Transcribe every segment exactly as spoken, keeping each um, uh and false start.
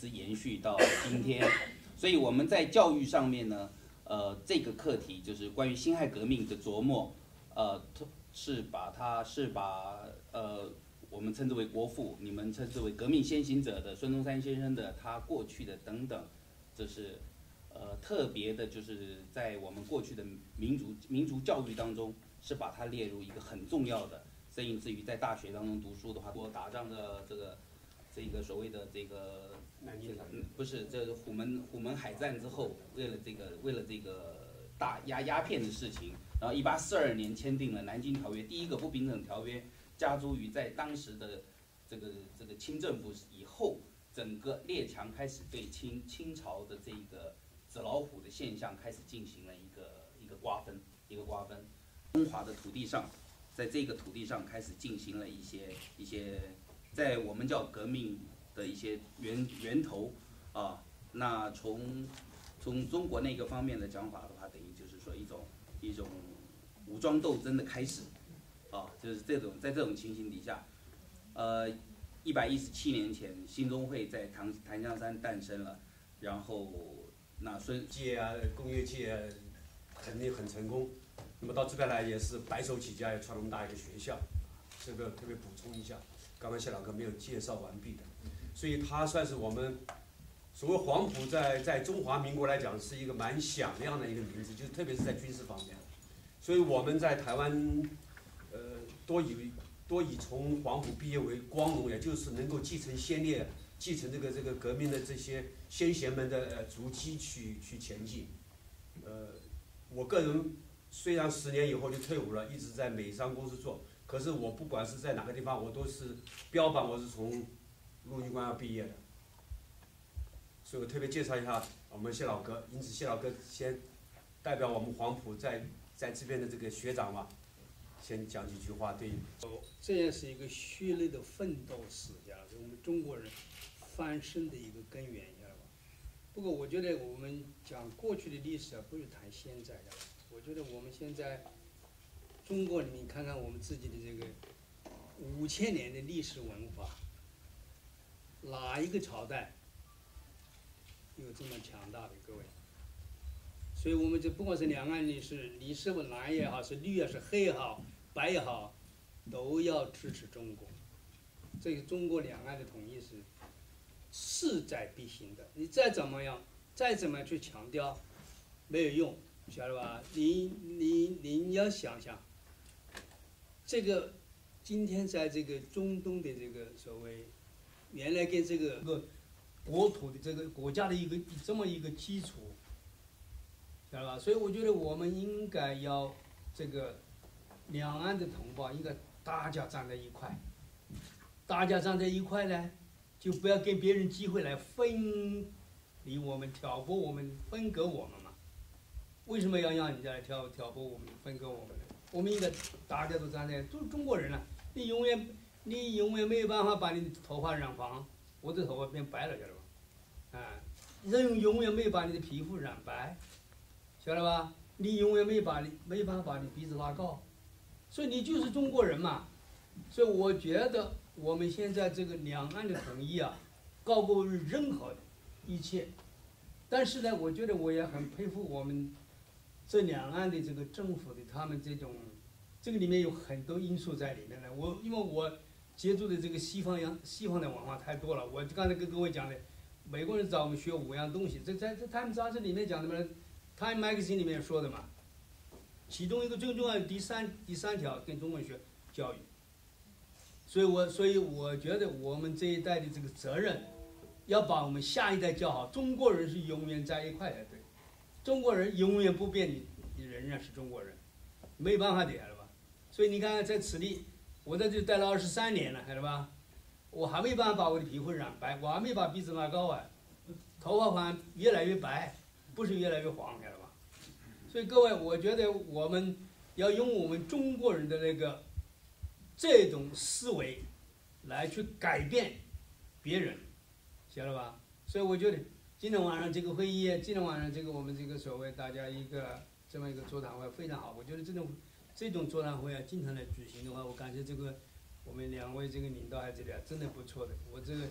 延续到今天。所以我们在教育上面呢，呃，这个课题就是关于辛亥革命的琢磨，呃，是把它是把呃我们称之为国父，你们称之为革命先行者的孙中山先生的他过去的等等，这是呃特别的，就是在我们过去的民族民族教育当中，是把它列入一个很重要的，甚至于在大学当中读书的话，我打仗的这个这个所谓的这个。 南京嗯，不是，这虎门虎门海战之后，为了这个为了这个大鸦鸦片的事情，然后一八四二年签订了南京条约，第一个不平等条约，加诸于在当时的这个这个清政府以后，整个列强开始对清清朝的这个纸老虎的现象开始进行了一个一个瓜分，一个瓜分。中华的土地上，在这个土地上开始进行了一些一些，在我们叫革命的一些源源头啊，那从从中国那个方面的讲法的话，等于就是说一种一种武装斗争的开始啊，就是这种在这种情形底下，呃，一百一十七年前，兴中会在唐檀香山诞生了，然后那孙界啊，工业界肯定很成功，那么到这边来也是白手起家，也创那么大一个学校，这个特别补充一下，刚刚谢老哥没有介绍完毕的。所以它算是我们所谓黄埔在在中华民国来讲是一个蛮响亮的一个名字，就特别是在军事方面。所以我们在台湾，呃，多以多以从黄埔毕业为光荣，也就是能够继承先烈、继承这个这个革命的这些先贤们的呃足迹去去前进。呃，我个人虽然十年以后就退伍了，一直在美商公司做，可是我不管是在哪个地方，我都是标榜我是从陆军官校毕业的，所以我特别介绍一下我们谢老哥。因此，谢老哥先代表我们黄埔在在这边的这个学长嘛，先讲几句话。对， 这也是一个血泪的奋斗史，晓得吧？我们中国人翻身的一个根源，晓得吧？不过我觉得我们讲过去的历史啊，不是谈现在的。我觉得我们现在中国，你看看我们自己的这个五千年的历史文化。哪一个朝代有这么强大的各位？所以我们就不管是两岸历史，你是不蓝也好，是绿也是黑也好，白也好，都要支持中国。这个中国两岸的统一是势在必行的。你再怎么样，再怎么去强调，没有用，晓得吧？你你你要想想，这个今天在这个中东的这个所谓。原来跟这个个国土的这个国家的一个这么一个基础，晓得吧？所以我觉得我们应该要这个两岸的同胞应该大家站在一块，大家站在一块呢，就不要给别人机会来分离我们、挑拨我们、分割我们嘛。为什么要让人家来挑挑拨我们、分割我们呢？我们应该大家都站在，都是中国人啊，你永远。你永远没有办法把你的头发染黄，我的头发变白了，晓得吧？啊，人永远没有把你的皮肤染白，晓得吧？你永远没有把你没办法把你鼻子拉高，所以你就是中国人嘛。所以我觉得我们现在这个两岸的统一啊，高过于任何一切。但是呢，我觉得我也很佩服我们这两岸的这个政府的他们这种，这个里面有很多因素在里面的。我因为我。接触的这个西方样西方的文化太多了，我刚才跟各位讲的，美国人找我们学五样东西，这在这《Time》杂志里面讲的嘛，《Time》Magazine 里面说的嘛，其中一个最重要的第三第三条跟中文学教育，所以我所以我觉得我们这一代的这个责任，要把我们下一代教好。中国人是永远在一块的，对，中国人永远不变，你你仍然是中国人，没办法的，晓得吧？所以你看在此地。我在这里待了二十三年了，晓得吧？我还没办法把我的皮肤染白，我还没把鼻子拉高啊，头发反而越来越白，不是越来越黄，晓得吧？所以各位，我觉得我们要用我们中国人的那个这种思维来去改变别人，晓得吧？所以我觉得今天晚上这个会议，今天晚上这个我们这个所谓大家一个这么一个座谈会非常好，我觉得这种。这种座谈会啊，经常来举行的话，我感觉这个我们两位这个领导在这里啊，真的不错的。我这个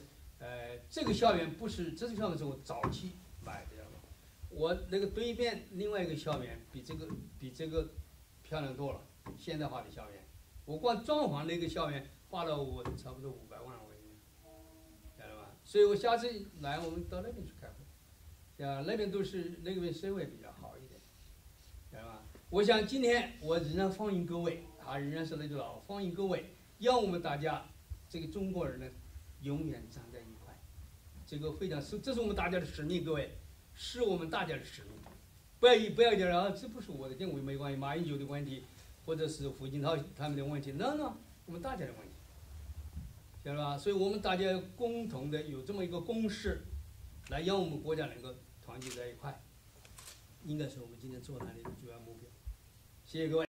呃，这个校园不是这个校园是我早期买的，知道吧？我那个对面另外一个校园比这个比这个漂亮多了，现代化的校园。我光装潢那个校园花了我差不多五百万美元，晓得吧？所以我下次来我们到那边去开会，啊，那边都是那边社会比较好一点，晓得吧？我想今天我仍然欢迎各位，啊，仍然是那句老话，欢迎各位，让我们大家这个中国人呢永远站在一块，这个非常是这是我们大家的使命，各位，是我们大家的使命。不要不要讲啊，这不是我的，跟我没关系，马英九的问题，或者是胡锦涛他们的问题 ，no no， 我们大家的问题，晓得吧？所以我们大家共同的有这么一个共识，来让我们国家能够团结在一块，应该是我们今天座谈的主要目标。谢谢各位。